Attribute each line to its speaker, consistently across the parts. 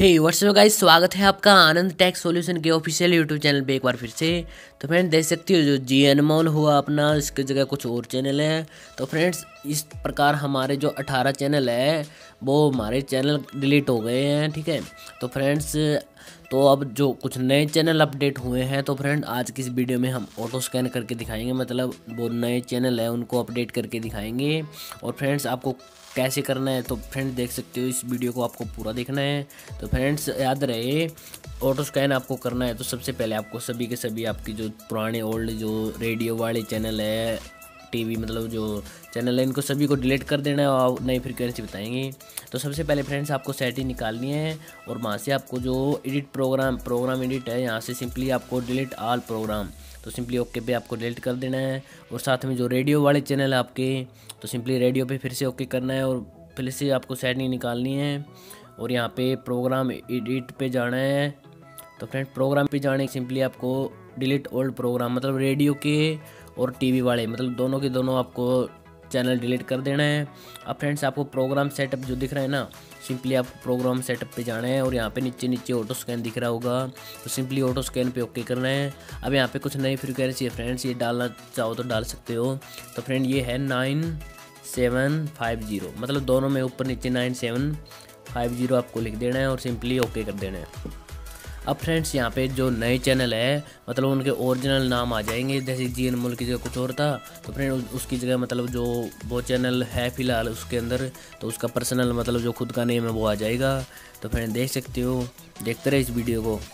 Speaker 1: हे WhatsApp guys, स्वागत है आपका आनंद टैक्स सॉल्यूशन के ऑफिशियल यूट्यूब चैनल पे एक बार फिर से। तो फ्रेंड्स देख सकते हो जो जी अनमोल हुआ अपना, इसकी जगह कुछ और चैनल है। तो फ्रेंड्स इस प्रकार हमारे जो 18 चैनल है वो हमारे चैनल डिलीट हो गए हैं, ठीक है। तो फ्रेंड्स तो अब जो कुछ नए चैनल अपडेट हुए हैं, तो फ्रेंड आज की इस वीडियो में हम ऑटो स्कैन करके दिखाएंगे, मतलब वो नए चैनल है उनको अपडेट करके दिखाएंगे। और फ्रेंड्स आपको कैसे करना है तो फ्रेंड्स देख सकते हो, इस वीडियो को आपको पूरा देखना है। तो फ्रेंड्स याद रहे, ऑटो स्कैन आपको करना है तो सबसे पहले आपको सभी के सभी आपकी जो पुराने ओल्ड जो रेडियो वाले चैनल है, टीवी मतलब जो चैनल है, इनको सभी को डिलीट कर देना है और नई फ्रीक्वेंसी बताएंगे। तो सबसे पहले फ्रेंड्स आपको सेटिंग निकालनी है और वहाँ से आपको जो एडिट प्रोग्राम एडिट है, यहाँ से सिंपली आपको डिलीट ऑल प्रोग्राम, तो सिंपली ओके पे आपको डिलीट कर देना है। और साथ में जो रेडियो वाले चैनल है आपके, तो सिंपली रेडियो पे फिर से ओके करना है और फिर से आपको सेटिंग निकालनी है और यहाँ पे प्रोग्राम एडिट पे जाना है। तो फ्रेंड प्रोग्राम पे जाने सिंपली आपको डिलीट ओल्ड प्रोग्राम, मतलब रेडियो के और टीवी वाले, मतलब दोनों के दोनों आपको चैनल डिलीट कर देना है। अब फ्रेंड्स आपको प्रोग्राम सेटअप जो दिख रहा है ना, सिंपली आपको प्रोग्राम सेटअप पे जाना है और यहाँ पे नीचे नीचे ऑटो स्कैन दिख रहा होगा, तो सिंपली ऑटो स्कैन पे ओके करना है। अब यहाँ पे कुछ नई फ्रीक्वेंसी है फ्रेंड्स, ये डालना चाहो तो डाल सकते हो। तो फ्रेंड ये है 9750, मतलब दोनों में ऊपर नीचे 9750 आपको लिख देना है और सिंपली ओके कर देना है। अब फ्रेंड्स यहाँ पे जो नए चैनल है, मतलब उनके ओरिजिनल नाम आ जाएंगे, जैसे जी अनमोल की जगह कुछ और था, तो फ्रेंड उसकी जगह मतलब जो वो चैनल है फ़िलहाल उसके अंदर, तो उसका पर्सनल मतलब जो खुद का नेम है वो आ जाएगा। तो फ्रेंड देख सकते हो, देखते रहे इस वीडियो को।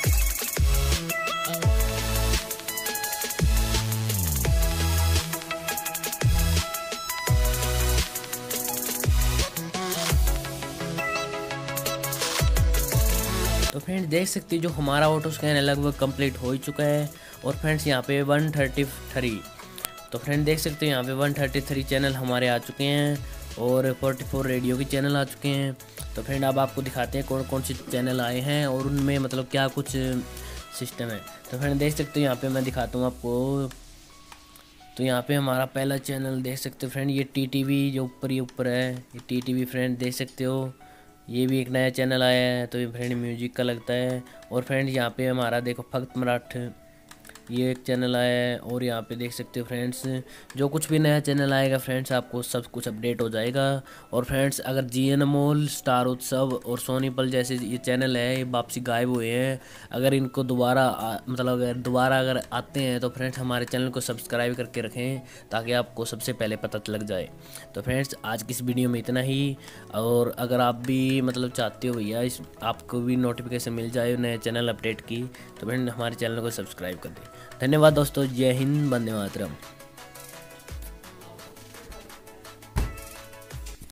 Speaker 1: तो फ्रेंड्स देख सकते हो जो हमारा ऑटो स्कैन है लगभग कंप्लीट हो ही चुका है। और फ्रेंड्स यहाँ पे 133, तो फ्रेंड देख सकते हो यहाँ पे 133 चैनल हमारे आ चुके हैं और 44 रेडियो के चैनल आ चुके हैं। तो फ्रेंड अब आपको दिखाते हैं कौन कौन से चैनल आए हैं और उनमें मतलब क्या कुछ सिस्टम है। तो फ्रेंड देख सकते हो यहाँ पे मैं दिखाता हूँ आपको। तो यहाँ पे हमारा पहला चैनल देख सकते हो फ्रेंड, ये टीटीवी जो ऊपर है, ये टीटीवी फ्रेंड देख सकते हो। ये भी एक नया चैनल आया है, तो ये फ्रेंड म्यूजिक का लगता है। और फ्रेंड यहाँ पे हमारा देखो भक्त मराठ, ये एक चैनल आया है। और यहाँ पे देख सकते हो फ्रेंड्स, जो कुछ भी नया चैनल आएगा फ्रेंड्स आपको सब कुछ अपडेट हो जाएगा। और फ्रेंड्स अगर जी अनमोल, स्टार उत्सव और सोनी पल जैसे ये चैनल है, ये वापसी गायब हुए हैं, अगर इनको दोबारा मतलब अगर दोबारा अगर आते हैं तो फ्रेंड्स हमारे चैनल को सब्सक्राइब करके रखें ताकि आपको सबसे पहले पता लग जाए। तो फ्रेंड्स आज की इस वीडियो में इतना ही। और अगर आप भी मतलब चाहते हो भैया इस आपको भी नोटिफिकेशन मिल जाए नए चैनल अपडेट की, तो फ्रेंड हमारे चैनल को सब्सक्राइब कर दें। धन्यवाद दोस्तों, जय हिंद, वंदे मातरम।